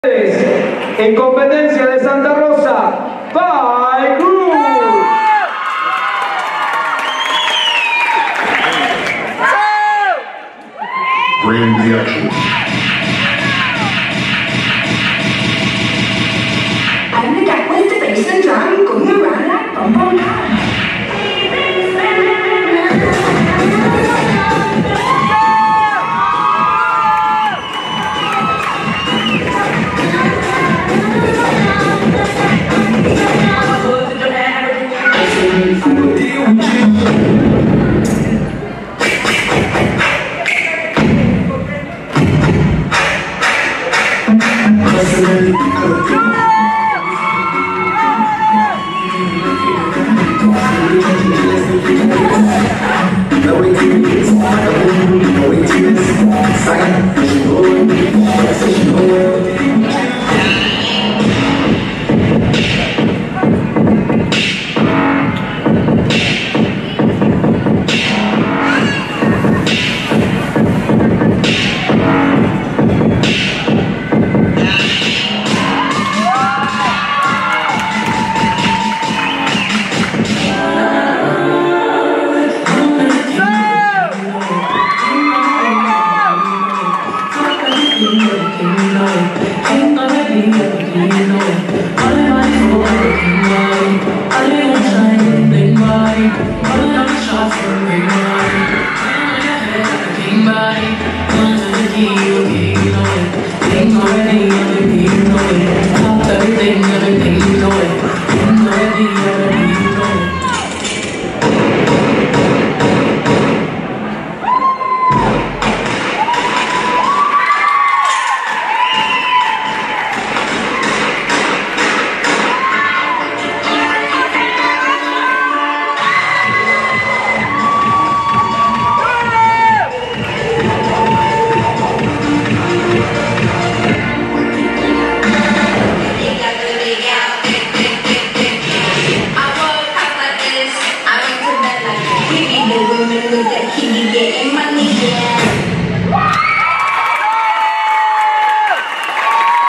En competencia de Santa Rosa, by Cruz. Bring the action. Anh đã quên tới vị sinh trưởng cũng như bạn lát cộng phong đó. That he be getting money, yeah.